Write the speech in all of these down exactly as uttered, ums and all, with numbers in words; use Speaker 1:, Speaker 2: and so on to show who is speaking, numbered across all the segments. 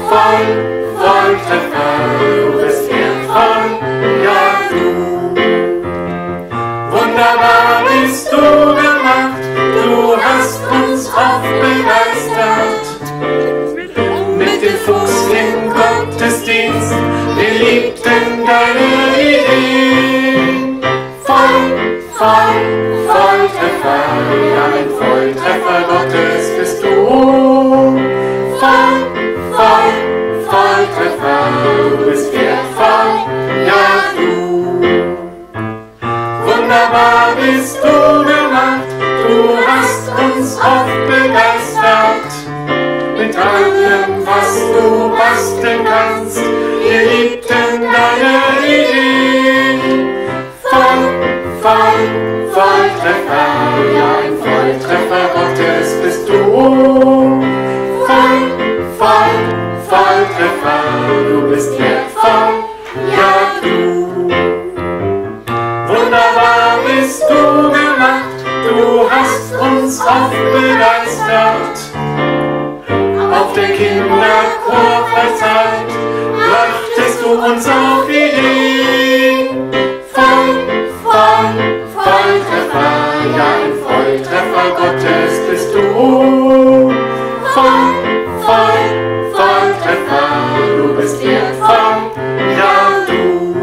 Speaker 1: voll, Volltreffer, du bist wertvoll, ja du. Wunderbar bist du gemacht, du hast uns oft begeistert. Mit dem Fuchs im Gottesdienst, wir liebten deine Ideen. Voll, voll, Volltreffer, ja ein Volltreffer Gottes bist du. Voll, voll, Volltreffer, du bist wertvoll, ja du. Wunderbar bist du gemacht, du hast uns oft begeistert. Mit allem, was du basteln kannst, wir liebten deine Ideen. Voll, voll, Volltreffer, ja ein Volltreffer Gottes bist du. Voll, voll, Volltreffer, du bist wertvoll, ja du. Wunderbar bist du gemacht, du hast uns oft begeistert. Auf der Kinderchor-Freizeit brachtest du uns auf Ideen. Voll, voll, Volltreffer, ja ein Volltreffer Gottes bist du. Voll, voll, Volltreffer, du bist wertvoll, ja du.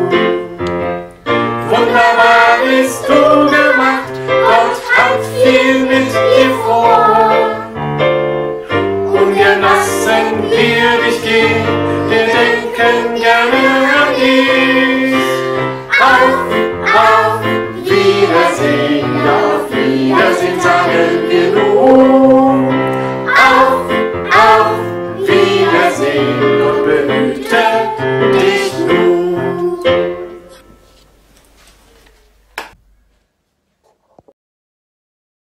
Speaker 1: Wunderbar bist du gemacht, Gott hat viel mit dir vor. Ungern lassen wir dich gehen,